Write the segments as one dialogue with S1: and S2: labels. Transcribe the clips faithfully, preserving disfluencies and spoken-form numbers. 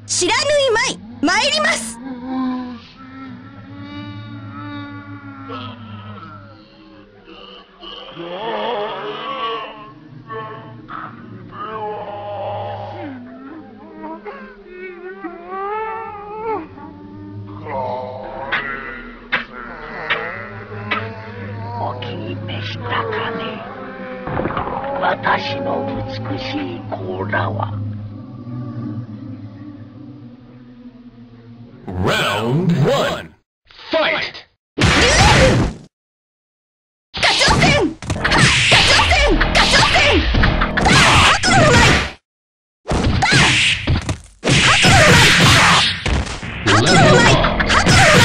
S1: 知らぬいまい参ります。
S2: お気に召したかね。私の美しい甲羅は。
S3: Round one. Fight!
S1: ガチョウ戦！ガチョウ戦！ガチョウ戦！白の舞！白の舞！白の舞！白の舞！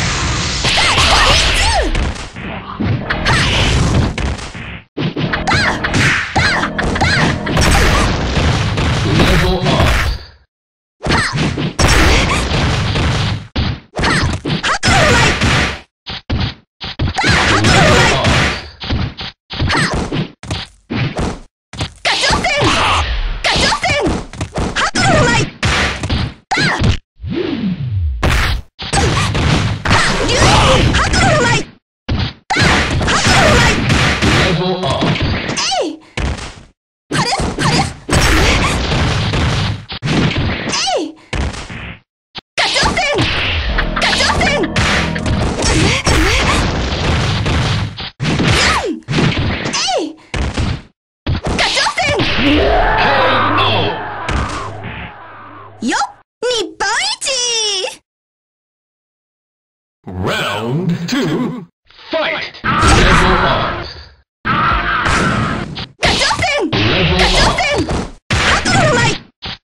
S3: Round two, fight! Level up! Level up!
S1: 白の舞！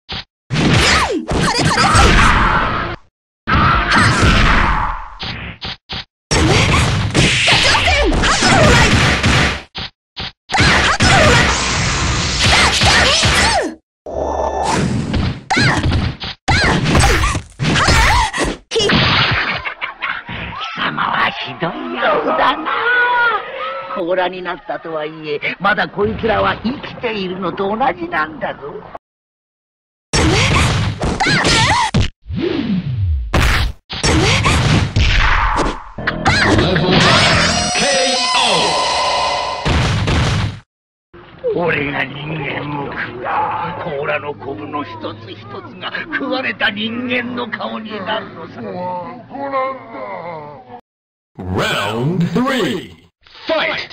S2: ひどいやつだな。甲羅になったとはいえ、まだこいつらは生きているのと同じなんだぞ。俺が人間を食う。甲羅のコブの一つ一つが食われた人間の顔になるのさ。
S3: Round three, fight!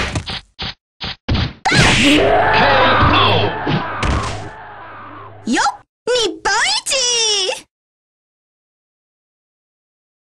S3: よっ